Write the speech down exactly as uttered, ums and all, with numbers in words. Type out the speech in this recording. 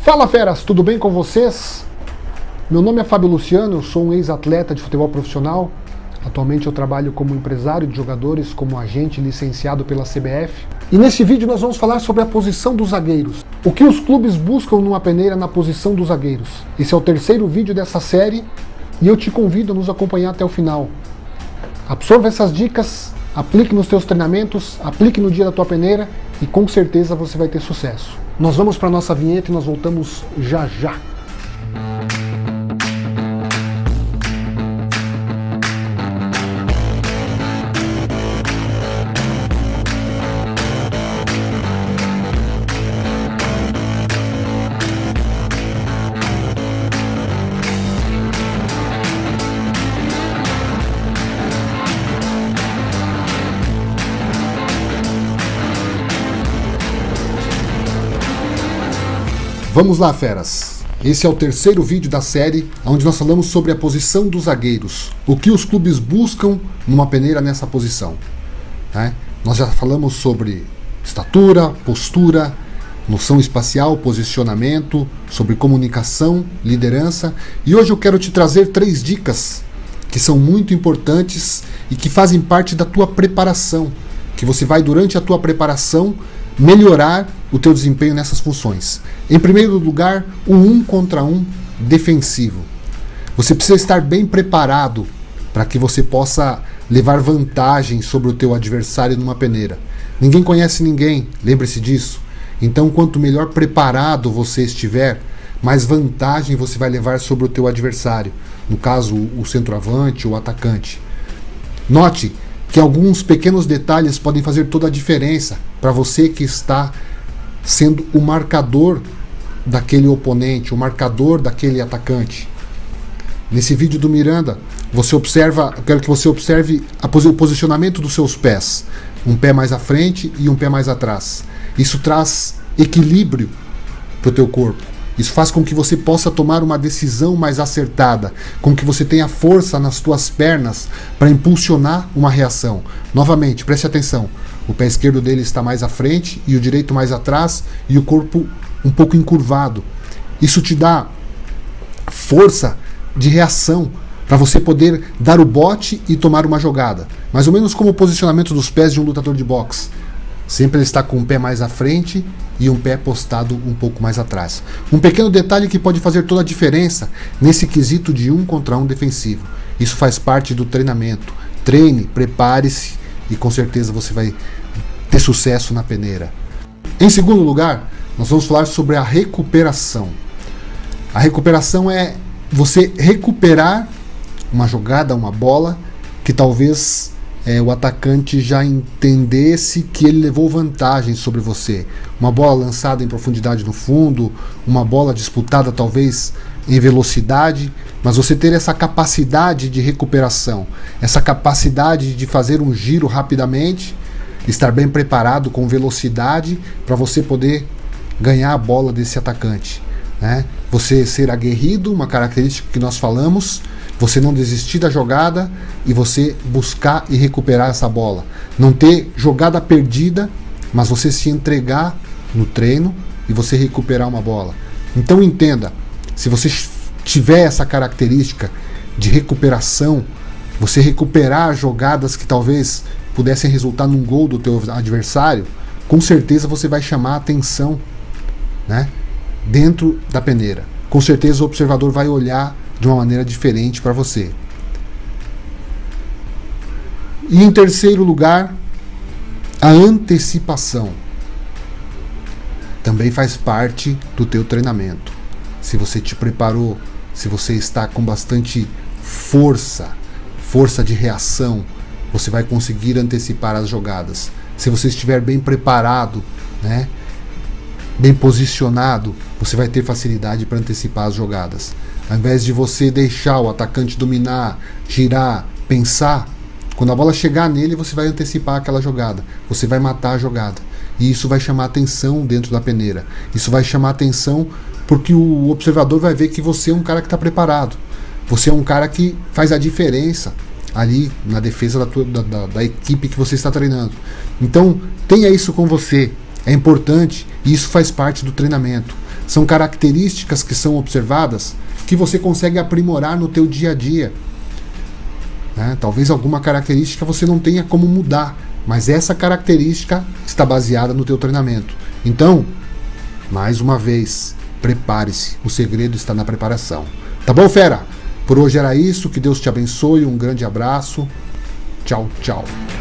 Fala feras, tudo bem com vocês? Meu nome é Fábio Luciano, eu sou um ex-atleta de futebol profissional. Atualmente eu trabalho como empresário de jogadores, como agente licenciado pela C B F. E nesse vídeo nós vamos falar sobre a posição dos zagueiros. O que os clubes buscam numa peneira na posição dos zagueiros. Esse é o terceiro vídeo dessa série e eu te convido a nos acompanhar até o final. Absorva essas dicas, aplique nos teus treinamentos, aplique no dia da tua peneira e com certeza você vai ter sucesso. Nós vamos para a nossa vinheta e nós voltamos já já. Vamos lá, feras! Esse é o terceiro vídeo da série, onde nós falamos sobre a posição dos zagueiros. O que os clubes buscam numa peneira nessa posição. Né? Nós já falamos sobre estatura, postura, noção espacial, posicionamento, sobre comunicação, liderança. E hoje eu quero te trazer três dicas que são muito importantes e que fazem parte da tua preparação. Que você vai, durante a tua preparação, melhorar o teu desempenho nessas funções. Em primeiro lugar, o um contra um defensivo. Você precisa estar bem preparado para que você possa levar vantagem sobre o teu adversário numa peneira. Ninguém conhece ninguém, lembre-se disso. Então, quanto melhor preparado você estiver, mais vantagem você vai levar sobre o teu adversário. No caso, o centroavante ou o atacante. Note que alguns pequenos detalhes podem fazer toda a diferença para você que está sendo o marcador daquele oponente, o marcador daquele atacante. Nesse vídeo do Miranda, você observa, eu quero que você observe a, o posicionamento dos seus pés. Um pé mais à frente e um pé mais atrás. Isso traz equilíbrio para o teu corpo. Isso faz com que você possa tomar uma decisão mais acertada, com que você tenha força nas tuas pernas para impulsionar uma reação. Novamente, preste atenção. O pé esquerdo dele está mais à frente e o direito mais atrás e o corpo um pouco encurvado. Isso te dá força de reação para você poder dar o bote e tomar uma jogada. Mais ou menos como o posicionamento dos pés de um lutador de boxe. Sempre ele está com um pé mais à frente e um pé postado um pouco mais atrás. Um pequeno detalhe que pode fazer toda a diferença nesse quesito de um contra um defensivo. Isso faz parte do treinamento. Treine, prepare-se e com certeza você vai ter sucesso na peneira. Em segundo lugar, nós vamos falar sobre a recuperação. A recuperação é você recuperar uma jogada, uma bola que talvez É, o atacante já entendesse que ele levou vantagem sobre você. Uma bola lançada em profundidade no fundo, uma bola disputada talvez em velocidade, mas você ter essa capacidade de recuperação, essa capacidade de fazer um giro rapidamente, estar bem preparado com velocidade para você poder ganhar a bola desse atacante. Né? Você ser aguerrido, uma característica que nós falamos, você não desistir da jogada e você buscar e recuperar essa bola. Não ter jogada perdida, mas você se entregar no treino e você recuperar uma bola. Então entenda, se você tiver essa característica de recuperação, você recuperar jogadas que talvez pudessem resultar num gol do teu adversário, com certeza você vai chamar a atenção, né, dentro da peneira. Com certeza o observador vai olhar de uma maneira diferente para você. E em terceiro lugar, a antecipação. Também faz parte do teu treinamento. Se você te preparou, se você está com bastante força, força de reação, você vai conseguir antecipar as jogadas. Se você estiver bem preparado, né, bem posicionado, você vai ter facilidade para antecipar as jogadas. Ao invés de você deixar o atacante dominar, girar, pensar, quando a bola chegar nele, você vai antecipar aquela jogada. Você vai matar a jogada. E isso vai chamar atenção dentro da peneira. Isso vai chamar atenção porque o observador vai ver que você é um cara que está preparado. Você é um cara que faz a diferença ali na defesa da, tua, da, da, da equipe que você está treinando. Então, tenha isso com você. É importante e isso faz parte do treinamento. São características que são observadas que você consegue aprimorar no teu dia a dia. Né? Talvez alguma característica você não tenha como mudar, mas essa característica está baseada no teu treinamento. Então, mais uma vez, prepare-se. O segredo está na preparação. Tá bom, fera? Por hoje era isso. Que Deus te abençoe. Um grande abraço. Tchau, tchau.